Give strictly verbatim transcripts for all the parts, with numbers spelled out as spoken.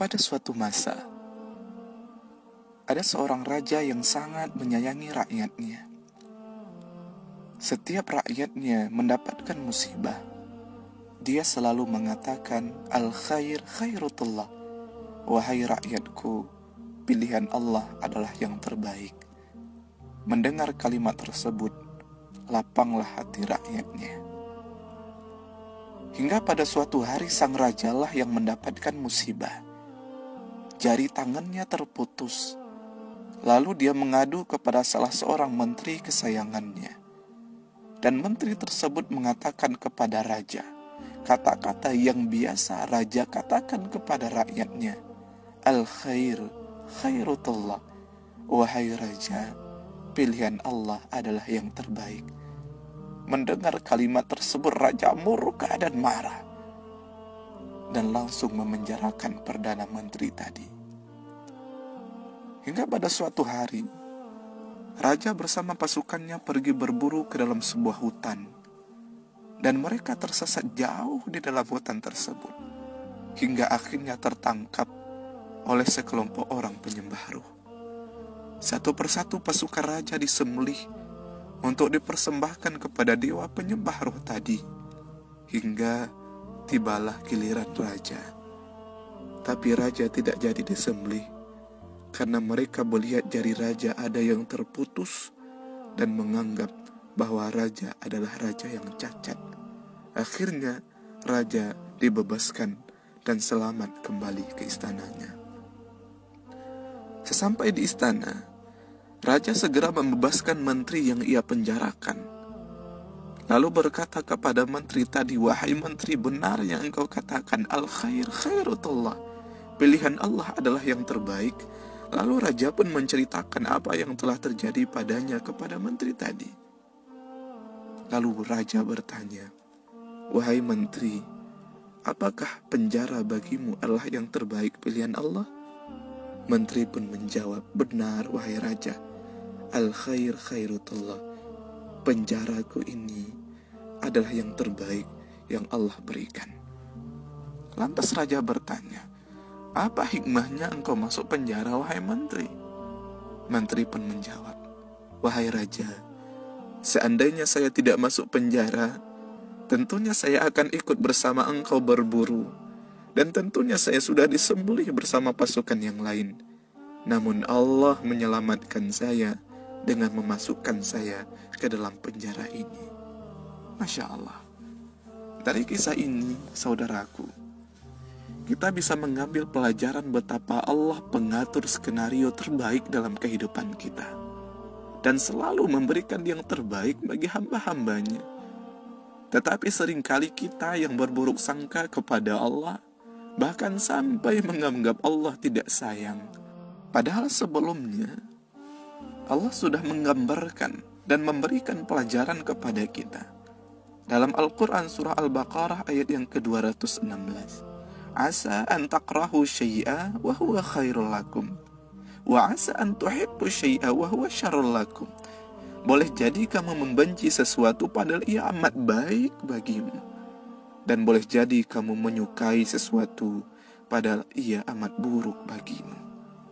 Pada suatu masa, ada seorang raja yang sangat menyayangi rakyatnya. Setiap rakyatnya mendapatkan musibah, dia selalu mengatakan, Al-khair khairutullah. Wahai rakyatku, pilihan Allah adalah yang terbaik. Mendengar kalimat tersebut, lapanglah hati rakyatnya. Hingga pada suatu hari sang rajalah yang mendapatkan musibah. Jari tangannya terputus. Lalu dia mengadu kepada salah seorang menteri kesayangannya. Dan menteri tersebut mengatakan kepada raja kata-kata yang biasa raja katakan kepada rakyatnya. Al-khair khairutullah. Wahai raja, pilihan Allah adalah yang terbaik. Mendengar kalimat tersebut, raja murka dan marah dan langsung memenjarakan perdana menteri tadi. Hingga pada suatu hari, raja bersama pasukannya pergi berburu ke dalam sebuah hutan, dan mereka tersesat jauh di dalam hutan tersebut, hingga akhirnya tertangkap oleh sekelompok orang penyembah ruh. Satu persatu pasukan raja disembelih untuk dipersembahkan kepada dewa penyembah ruh tadi, hingga tibalah giliran raja. Tapi raja tidak jadi disembelih, karena mereka melihat jari raja ada yang terputus dan menganggap bahwa raja adalah raja yang cacat. Akhirnya raja dibebaskan dan selamat kembali ke istananya. Sesampai di istana, raja segera membebaskan menteri yang ia penjarakan. Lalu berkata kepada menteri tadi, wahai menteri, benar yang engkau katakan, al-khair khairutullah. Pilihan Allah adalah yang terbaik. Lalu raja pun menceritakan apa yang telah terjadi padanya kepada menteri tadi. Lalu raja bertanya, wahai menteri, apakah penjara bagimu adalah yang terbaik pilihan Allah? Menteri pun menjawab, benar wahai raja, al-khair khairutullah. Penjaraku ini adalah yang terbaik yang Allah berikan. Lantas raja bertanya, apa hikmahnya engkau masuk penjara wahai menteri? Menteri pun menjawab, wahai raja, seandainya saya tidak masuk penjara, tentunya saya akan ikut bersama engkau berburu, dan tentunya saya sudah disembelih bersama pasukan yang lain. Namun Allah menyelamatkan saya dengan memasukkan saya ke dalam penjara ini. Masya Allah. Dari kisah ini, saudaraku, kita bisa mengambil pelajaran betapa Allah pengatur skenario terbaik dalam kehidupan kita, dan selalu memberikan yang terbaik bagi hamba-hambanya. Tetapi seringkali kita yang berburuk sangka kepada Allah, bahkan sampai menganggap Allah tidak sayang. Padahal sebelumnya Allah sudah menggambarkan dan memberikan pelajaran kepada kita. Dalam Al-Quran surah Al-Baqarah ayat yang ke dua ratus enam belas. Asa an takrahu syai'a wa huwa khairul lakum. Wa asa an tuhibbu syai'a wa huwa syarrul lakum. Boleh jadi kamu membenci sesuatu padahal ia amat baik bagimu. Dan boleh jadi kamu menyukai sesuatu padahal ia amat buruk bagimu.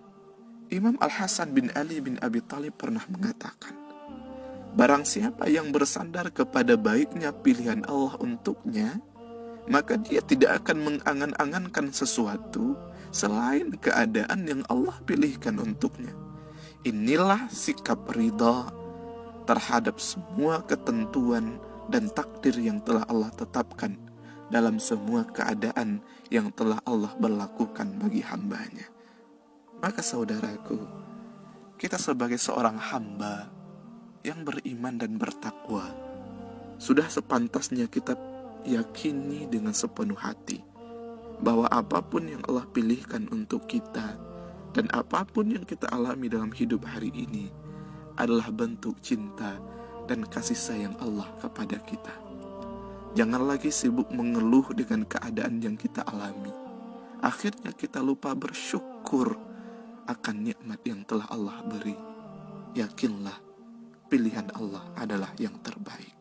Imam Al-Hasan bin Ali bin Abi Thalib pernah mengatakan, barang siapa yang bersandar kepada baiknya pilihan Allah untuknya, maka dia tidak akan mengangan-angankan sesuatu selain keadaan yang Allah pilihkan untuknya. Inilah sikap ridha terhadap semua ketentuan dan takdir yang telah Allah tetapkan dalam semua keadaan yang telah Allah berlakukan bagi hambanya. Maka saudaraku, kita sebagai seorang hamba yang beriman dan bertakwa, sudah sepantasnya kita yakini dengan sepenuh hati bahwa apapun yang Allah pilihkan untuk kita dan apapun yang kita alami dalam hidup hari ini adalah bentuk cinta dan kasih sayang Allah kepada kita. Jangan lagi sibuk mengeluh dengan keadaan yang kita alami. Akhirnya kita lupa bersyukur akan nikmat yang telah Allah beri. Yakinlah, pilihan Allah adalah yang terbaik.